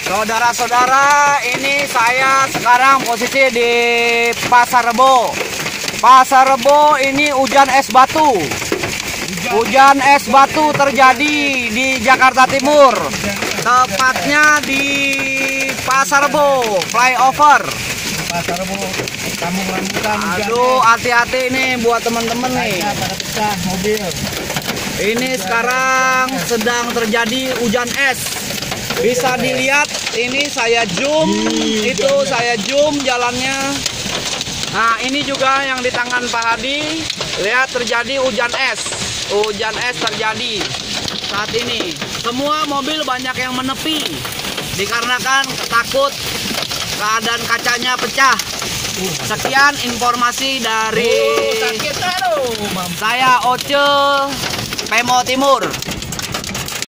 Saudara-saudara, ini saya sekarang posisi di Pasar Rebo. Pasar Rebo ini hujan es batu. Hujan es batu terjadi di Jakarta Timur. Tepatnya di Pasar Rebo, flyover. Pasar Rebo, Kampung Rambutan. Aduh, hati-hati nih buat teman-teman nih. Pada pecah mobil. Ini sekarang sedang terjadi hujan es. Bisa dilihat, ini saya zoom, itu saya zoom jalannya. Nah, ini juga yang di tangan Pak Hadi. Lihat, terjadi hujan es. Hujan es terjadi saat ini. Semua mobil banyak yang menepi dikarenakan takut keadaan kacanya pecah. Sekian informasi dari saya Oce Pemo Timur.